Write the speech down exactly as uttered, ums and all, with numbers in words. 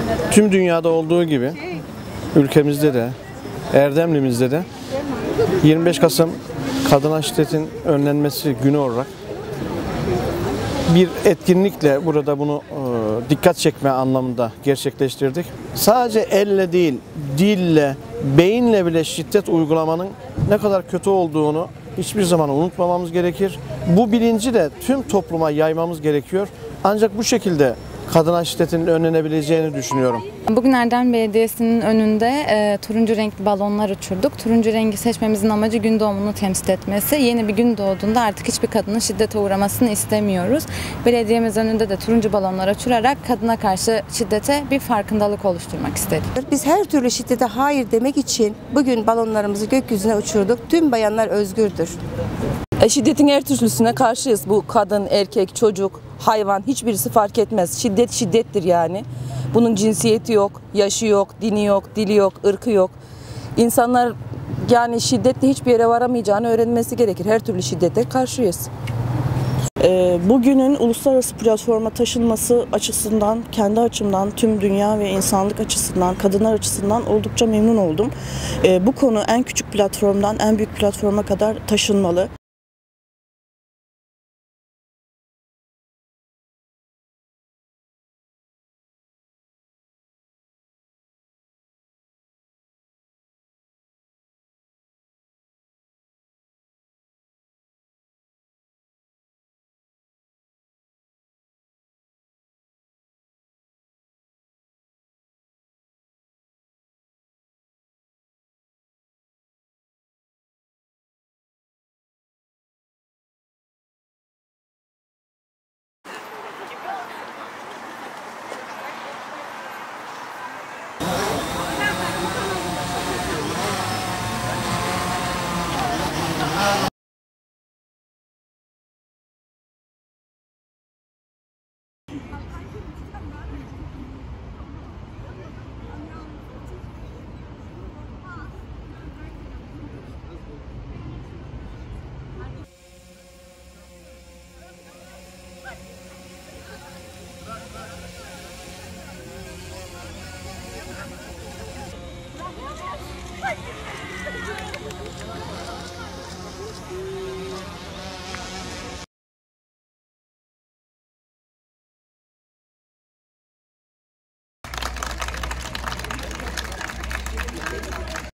Tüm dünyada olduğu gibi ülkemizde de, Erdemli'mizde de yirmi beş Kasım Kadına Şiddetin Önlenmesi Günü olarak bir etkinlikle burada bunu e, dikkat çekme anlamında gerçekleştirdik. Sadece elle değil, dille, beyinle bile şiddet uygulamanın ne kadar kötü olduğunu hiçbir zaman unutmamamız gerekir. Bu bilinci de tüm topluma yaymamız gerekiyor. Ancak bu şekilde kadına şiddetin önlenebileceğini düşünüyorum. Bugün Erdem Belediyesi'nin önünde e, turuncu renkli balonlar uçurduk. Turuncu rengi seçmemizin amacı gün doğumunu temsil etmesi. Yeni bir gün doğduğunda artık hiçbir kadının şiddete uğramasını istemiyoruz. Belediyemiz önünde de turuncu balonlar uçurarak kadına karşı şiddete bir farkındalık oluşturmak istedik. Biz her türlü şiddete hayır demek için bugün balonlarımızı gökyüzüne uçurduk. Tüm bayanlar özgürdür. E, şiddetin her türlüsüne karşıyız. Bu kadın, erkek, çocuk, hayvan hiçbirisi fark etmez. Şiddet şiddettir yani. Bunun cinsiyeti yok, yaşı yok, dini yok, dili yok, ırkı yok. İnsanlar yani şiddetle hiçbir yere varamayacağını öğrenmesi gerekir. Her türlü şiddete karşıyız. Bugünün uluslararası platforma taşınması açısından, kendi açımdan, tüm dünya ve insanlık açısından, kadınlar açısından oldukça memnun oldum. Bu konu en küçük platformdan en büyük platforma kadar taşınmalı.